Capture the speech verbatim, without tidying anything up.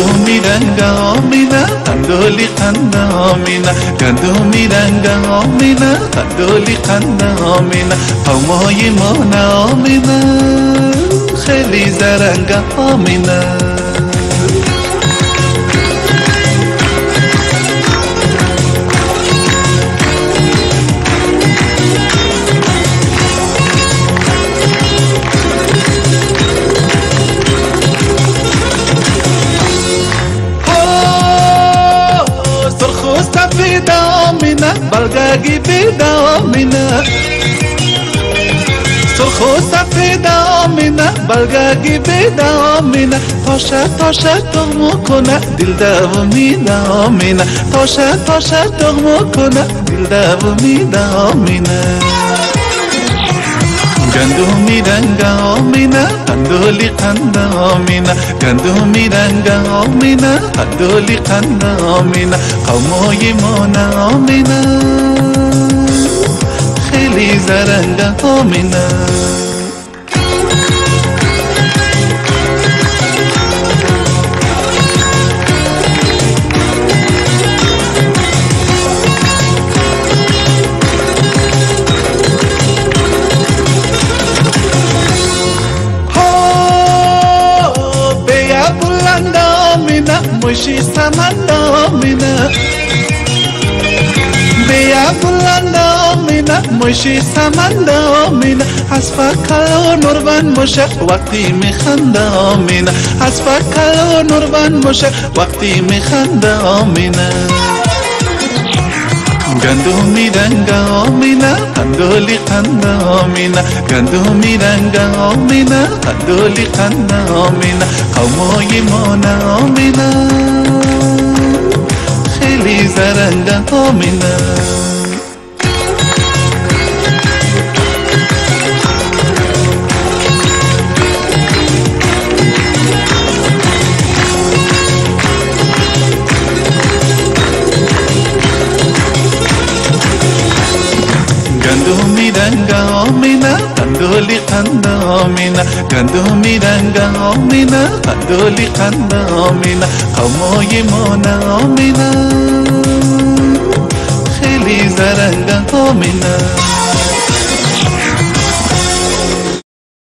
گندمی رنگ آمینه قندولی قند آمینه گندمی رنگ آمینه قندولی قند آمینه قومای ما آمینه خیلی زرنگ آمینه بلگاگی بیدامینه سرخ و سفیدامینه بلگاگی بیدامینه تاشه تاشه دغمو کنه دل دومی دامینه تاشه تاشه دغمو کنه دل دومی دامینه گندمی رنگ آمینه قندولی قند آمینه گندمی رنگ آمینه قندولی قند آمینه قومای ما آمینه خیلی زرنگ آمینه مشی سمندامینه بیا بلندامینه مشی سمندامینه از فکر و نوربن مشه وقتی میخندامینه از فکر و نوربن مشه وقتی میخندامینه گندمی رنگ آمینه قندولی قند آمینه گندمی رنگ آمینه قندولی قند آمینه قومای ما آمینه خیلی زرنگ آمینه گندمی رنگ آمینه قندولی قند آمینه گندمی رنگ آمینه قندولی قند آمینه قومای ما آمینه خیلی زرنگ آمینه